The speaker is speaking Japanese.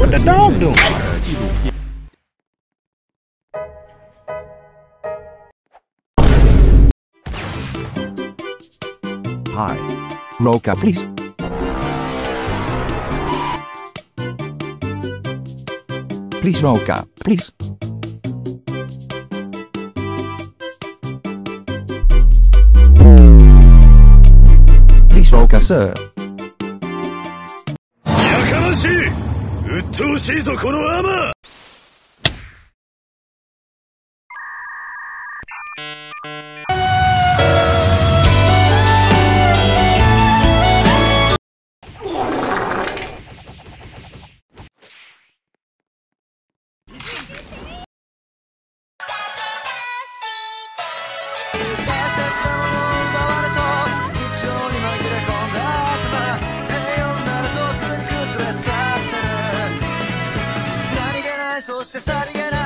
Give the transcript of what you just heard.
What the dog doing? 纪录片。 Hi. Roka, please. Please, Roka, please. Please, Roka, sir. やかましい。鬱陶しいぞこのアーマー。 そしてさりげない